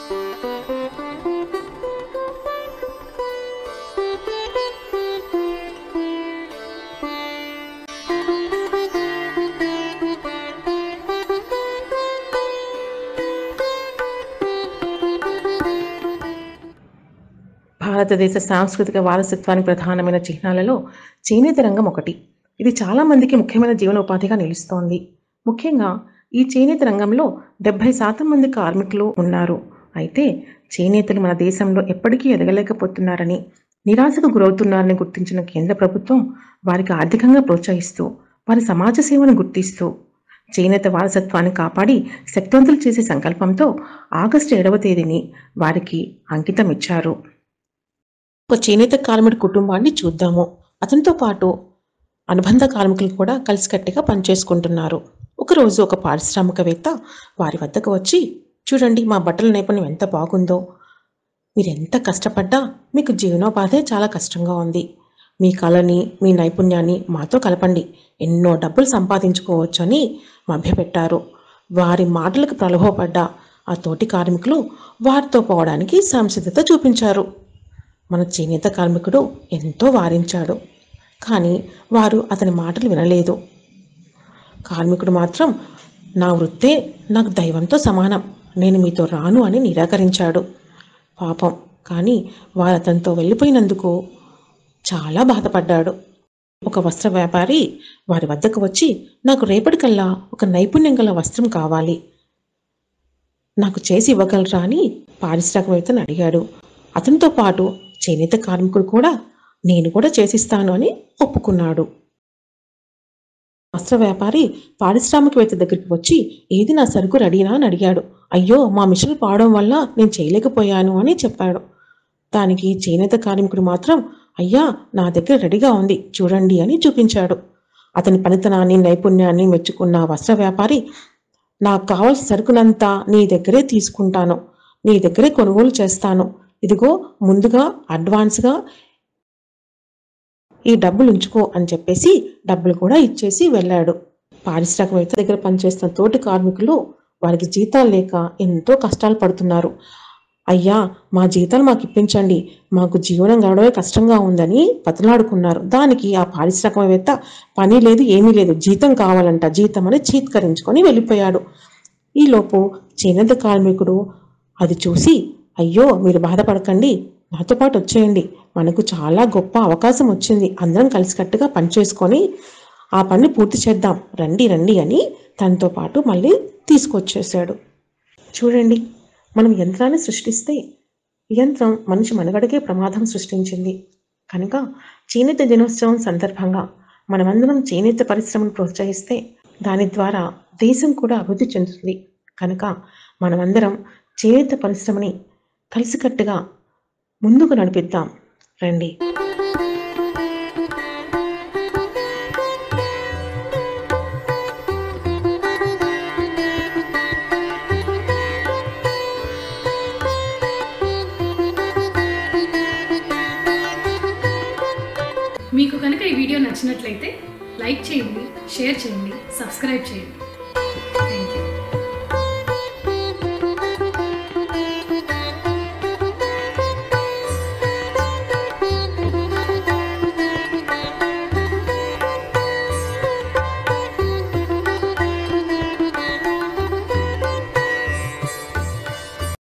భారతదేశ సాంస్కృతిక వారసత్వానికి ప్రధానమైన చిహ్నాలలో చేనేత రంగం ఒకటి. ఇది చాలా మందికి ముఖ్యమైన జీవనోపాధిగా నిలుస్తోంది. ముఖ్యంగా ఈ చేనేత రంగంలో 70% మంది కార్మికులు ఉన్నారు. అయితే చేనేతలు మన దేశంలో ఎప్పటికీ ఎదగలేకపోతున్నారని, నిరాశకు గురవుతున్నారని గుర్తించిన కేంద్ర ప్రభుత్వం వారికి ఆర్థికంగా ప్రోత్సహిస్తూ, వారి సమాజ సేవను గుర్తిస్తూ, చేనేత వారసత్వాన్ని కాపాడి శక్తివంతులు చేసే సంకల్పంతో ఆగస్టు 7వ తేదీని వారికి అంకితం ఇచ్చారు. ఒక చేనేత కార్మికుడి కుటుంబాన్ని చూద్దాము. అతనితో పాటు అనుబంధ కార్మికులు కూడా కలిసికట్టుగా పనిచేసుకుంటున్నారు. ఒకరోజు ఒక పారిశ్రామికవేత్త వారి వద్దకు వచ్చి, చూడండి మా బట్టల నైపుణ్యం ఎంత బాగుందో, మీరు ఎంత కష్టపడ్డా మీకు జీవనోపాధి చాలా కష్టంగా ఉంది. మీ కళని, మీ నైపుణ్యాన్ని మాతో కలపండి, ఎన్నో డబ్బులు సంపాదించుకోవచ్చు అని మభ్యపెట్టారు. వారి మాటలకు ప్రలోభపడ్డ ఆ తోటి కార్మికులు వారితో పోవడానికి సంసిద్ధత చూపించారు. మన చేనేత కార్మికుడు ఎంతో వారించాడు, కానీ వారు అతని మాటలు వినలేదు. కార్మికుడు మాత్రం నా వృత్తే నాకు దైవంతో సమానం, నేను మీతో రాను అని నిరాకరించాడు. పాపం, కానీ వారు అతనితో వెళ్ళిపోయినందుకు చాలా బాధపడ్డాడు. ఒక వస్త్ర వ్యాపారి వారి వద్దకు వచ్చి, నాకు రేపటికల్లా ఒక నైపుణ్యం గల వస్త్రం కావాలి, నాకు చేసి ఇవ్వగలరా అని పారిశ్రామికవేత్తను అడిగాడు. అతనితో పాటు చేనేత కార్మికుడు కూడా నేను కూడా చేసిస్తాను అని ఒప్పుకున్నాడు. వస్త్ర వ్యాపారి పారిశ్రామికవేత్త దగ్గరికి వచ్చి, ఏది నా సరుకు రెడీనా అని అడిగాడు. అయ్యో, మా మిషన్ పాడడం వల్ల నేను చేయలేకపోయాను అని చెప్పాడు. దానికి చేనేత కార్మికుడు మాత్రం, అయ్యా నా దగ్గర రెడీగా ఉంది చూడండి అని చూపించాడు. అతని పనితనాన్ని, నైపుణ్యాన్ని మెచ్చుకున్న వస్త్ర వ్యాపారి, నాకు కావాల్సిన సరుకునంతా నీ దగ్గరే తీసుకుంటాను, నీ దగ్గరే కొనుగోలు చేస్తాను, ఇదిగో ముందుగా అడ్వాన్స్గా ఈ డబ్బులు ఉంచుకో అని చెప్పేసి డబ్బులు కూడా ఇచ్చేసి వెళ్ళాడు. పారిశ్రామికవేత్త దగ్గర పనిచేస్తున్న తోటి కార్మికులు వారికి జీతాలు లేక ఎంతో కష్టాలు పడుతున్నారు. అయ్యా మా జీతాలు మాకు ఇప్పించండి, మాకు జీవనం గడవడమే కష్టంగా ఉందని బతిలాడుకున్నారు. దానికి ఆ పారిశ్రామికవేత్త, పని లేదు ఏమీ లేదు, జీతం కావాలంట, జీతం అని చీత్కరించుకొని వెళ్ళిపోయాడు. ఈలోపు చేనేత కార్మికుడు అది చూసి, అయ్యో మీరు బాధపడకండి, నాతో పాటు వచ్చేయండి, మనకు చాలా గొప్ప అవకాశం వచ్చింది, అందరం కలిసికట్టుగా పనిచేసుకొని ఆ పని పూర్తి చేద్దాం, రండి రండి అని తనతో పాటు మళ్ళీ తీసుకొచ్చేసాడు. చూడండి, మనం యంత్రాన్ని సృష్టిస్తే యంత్రం మనిషి మనుగడకే ప్రమాదం సృష్టించింది. కనుక చేనేత దినోత్సవం సందర్భంగా మనమందరం చేనేత పరిశ్రమను ప్రోత్సహిస్తే దాని ద్వారా దేశం కూడా అభివృద్ధి చెందుతుంది. కనుక మనమందరం చేనేత పరిశ్రమని కలిసికట్టుగా ముందుకు నడిపిద్దాం, రండి. మీకు కనుక ఈ వీడియో నచ్చినట్లయితే లైక్ చేయండి, షేర్ చేయండి, సబ్స్క్రైబ్ చేయండి.